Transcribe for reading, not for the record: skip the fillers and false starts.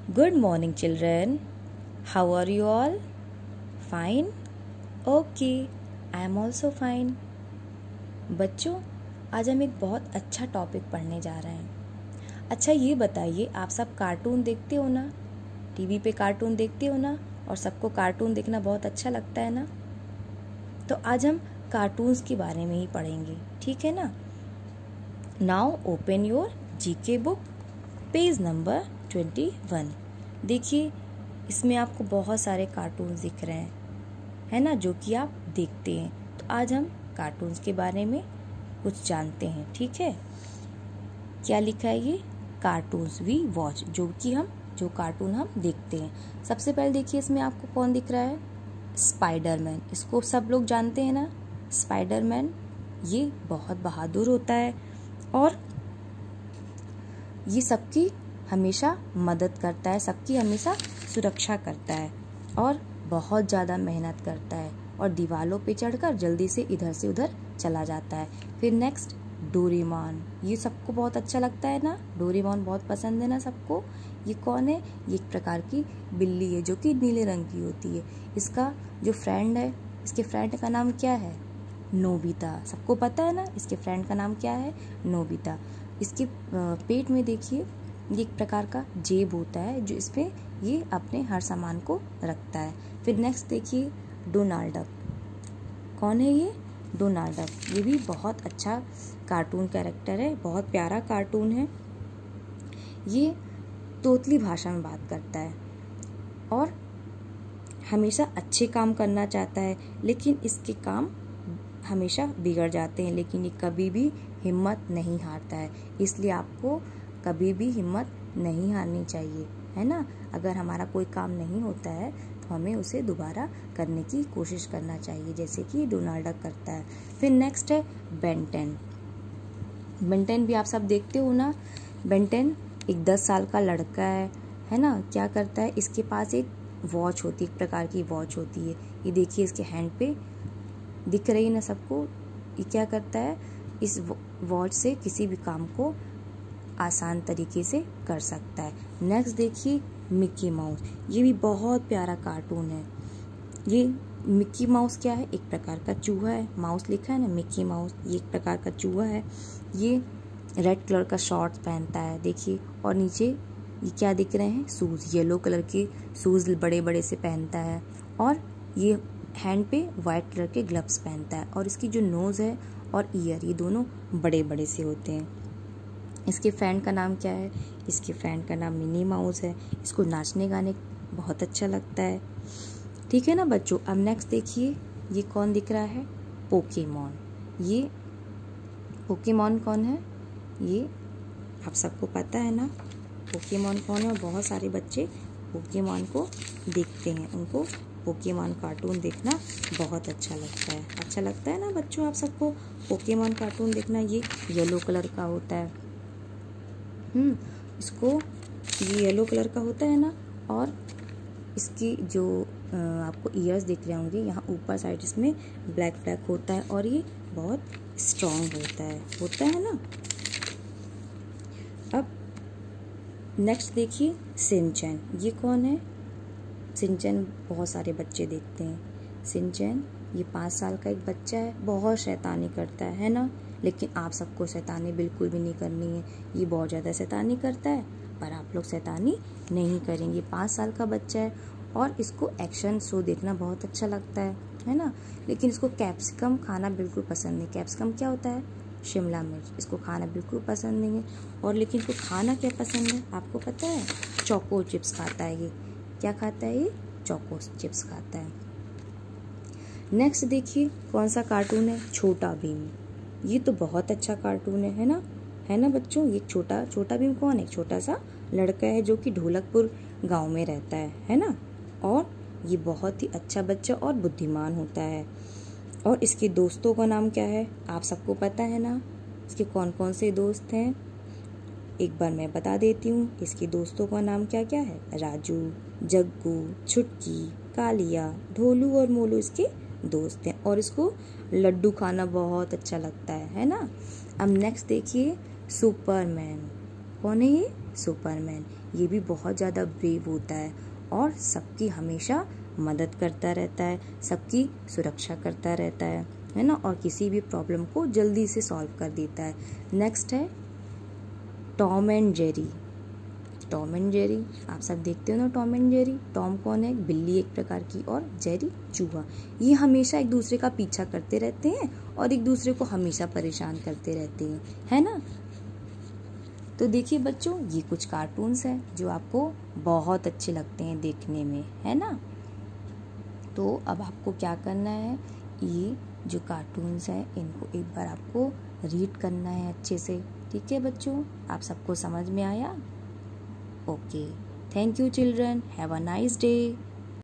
Good morning, children. How are you all? Fine? Okay, I am also fine. बच्चों, आज हम एक बहुत अच्छा टॉपिक पढ़ने जा रहे हैं। अच्छा, ये बताइए, आप सब कार्टून देखते हो ना? टीवी पे कार्टून देखते हो ना? और सबको कार्टून देखना बहुत अच्छा लगता है ना? तो आज हम कार्टून्स के बारे में ही पढ़ेंगे, ठीक है ना? Now open your GK book, page number 21। देखिए, इसमें आपको बहुत सारे कार्टून्स दिख रहे हैं, है ना, जो कि आप देखते हैं। तो आज हम कार्टून्स के बारे में कुछ जानते हैं, ठीक है? क्या लिखा है ये? कार्टून्स वी वॉच, जो कार्टून हम देखते हैं। सबसे पहले देखिए, इसमें आपको कौन दिख रहा है? स्पाइडरमैन। इसको सब लोग जानते हैं ना? स्पाइडरमैन ये बहुत बहादुर होता है और ये सबकी हमेशा मदद करता है, सबकी हमेशा सुरक्षा करता है और बहुत ज़्यादा मेहनत करता है और दीवारों पे चढ़कर जल्दी से इधर से उधर चला जाता है। फिर नेक्स्ट डोरेमोन, ये सबको बहुत अच्छा लगता है ना? डोरेमोन बहुत पसंद है ना सबको? ये कौन है? ये एक प्रकार की बिल्ली है जो कि नीले रंग की होती है। इसका जो फ्रेंड है, इसके फ्रेंड का नाम क्या है? नोबिता। सबको पता है ना इसके फ्रेंड का नाम क्या है? नोबिता। इसके पेट में देखिए, ये एक प्रकार का जेब होता है जो इसमें ये अपने हर सामान को रखता है। फिर नेक्स्ट देखिए, डोनाल्ड डक। कौन है ये? Donald Duck. ये भी बहुत अच्छा कार्टून कैरेक्टर है, बहुत प्यारा कार्टून है। ये तोतली भाषा में बात करता है और हमेशा अच्छे काम करना चाहता है, लेकिन इसके काम हमेशा बिगड़ जाते हैं, लेकिन ये कभी भी हिम्मत नहीं हारता है। इसलिए आपको कभी भी हिम्मत नहीं हारनी चाहिए, है ना? अगर हमारा कोई काम नहीं होता है तो हमें उसे दोबारा करने की कोशिश करना चाहिए, जैसे कि डोनाल्ड डक करता है। फिर नेक्स्ट है बेन 10। बेन 10 भी आप सब देखते हो ना? बेन 10 एक 10 साल का लड़का है ना? क्या करता है? इसके पास एक वॉच होती है, एक प्रकार की वॉच होती है। ये देखिए, इसके हैंड पे दिख रही है ना सबको? ये क्या करता है? इस वॉच से किसी भी काम को आसान तरीके से कर सकता है। नेक्स्ट देखिए, मिक्की माउस। ये भी बहुत प्यारा कार्टून है। ये मिक्की माउस क्या है? एक प्रकार का चूहा है। माउस लिखा है ना, मिक्की माउस, ये एक प्रकार का चूहा है। ये रेड कलर का शॉर्ट्स पहनता है, देखिए। और नीचे ये क्या दिख रहे हैं? शूज़, येलो कलर के शूज़ बड़े बड़े से पहनता है और ये हैंड पे वाइट कलर के ग्लव्स पहनता है। और इसकी जो नोज़ है और ईयर, ये दोनों बड़े बड़े से होते हैं। इसके फ्रेंड का नाम क्या है? इसके फ्रेंड का नाम मिनी माउस है। इसको नाचने गाने बहुत अच्छा लगता है, ठीक है ना बच्चों? अब नेक्स्ट देखिए, ये कौन दिख रहा है? पोकेमॉन। ये पोकेमॉन कौन है? ये आप सबको पता है ना पोकेमॉन कौन है? और बहुत सारे बच्चे पोकेमॉन को देखते हैं, उनको पोकेमॉन कार्टून देखना बहुत अच्छा लगता है। अच्छा लगता है ना बच्चों आप सबको पोकेमॉन कार्टून देखना? ये येलो कलर का होता है। इसको ये येलो कलर का होता है ना, और इसकी जो आपको ईयर्स दिख रहे होंगे, यहाँ ऊपर साइड इसमें ब्लैक ब्लैक होता है और ये बहुत स्ट्रॉन्ग होता है ना? अब नेक्स्ट देखिए, शिनचैन। ये कौन है? शिनचैन बहुत सारे बच्चे देखते हैं। शिनचैन ये 5 साल का एक बच्चा है, बहुत शैतानी करता है ना? लेकिन आप सबको शैतानी बिल्कुल भी नहीं करनी है। ये बहुत ज़्यादा शैतानी करता है, पर आप लोग शैतानी नहीं करेंगे। 5 साल का बच्चा है और इसको एक्शन शो देखना बहुत अच्छा लगता है ना? लेकिन इसको कैप्सिकम खाना बिल्कुल पसंद नहीं। कैप्सिकम क्या होता है? शिमला मिर्च। इसको खाना बिल्कुल पसंद नहीं है। और लेकिन इसको खाना क्या पसंद है आपको पता है? चोको चिप्स खाता है ये। क्या खाता है ये? चोको चिप्स खाता है। नेक्स्ट देखिए, कौन सा कार्टून है? छोटा भीम। ये तो बहुत अच्छा कार्टून है ना? है ना बच्चों? ये छोटा भीम कौन है? छोटा सा लड़का है जो कि ढोलकपुर गांव में रहता है ना? और ये बहुत ही अच्छा बच्चा और बुद्धिमान होता है। और इसके दोस्तों का नाम क्या है? आप सबको पता है ना? इसके कौन कौन से दोस्त हैं? एक बार मैं बता देती हूँ। इसके दोस्तों का नाम क्या क्या है? राजू, जग्गू, छुटकी, कालिया, ढोलू और मोलू इसके दोस्त हैं। और इसको लड्डू खाना बहुत अच्छा लगता है ना? अब नेक्स्ट देखिए, सुपरमैन। कौन है ये? सुपरमैन। ये भी बहुत ज़्यादा ब्रेव होता है और सबकी हमेशा मदद करता रहता है, सबकी सुरक्षा करता रहता है ना, और किसी भी प्रॉब्लम को जल्दी से सॉल्व कर देता है। नेक्स्ट है Tom and Jerry. Tom and Jerry आप सब देखते हो ना, टॉम एंड जेरी। टॉम कौन है? एक बिल्ली एक प्रकार की, और जेरी चूहा। ये हमेशा एक दूसरे का पीछा करते रहते हैं और एक दूसरे को हमेशा परेशान करते रहते हैं, है ना। तो देखिए बच्चों, ये कुछ कार्टून्स हैं जो आपको बहुत अच्छे लगते हैं देखने में, है ना। तो अब आपको क्या करना है, ये जो कार्टून्स हैं इनको एक बार आपको रीड करना है अच्छे से, ठीक है बच्चों। आप सबको समझ में आया? Okay. Thank you children. Have a nice day.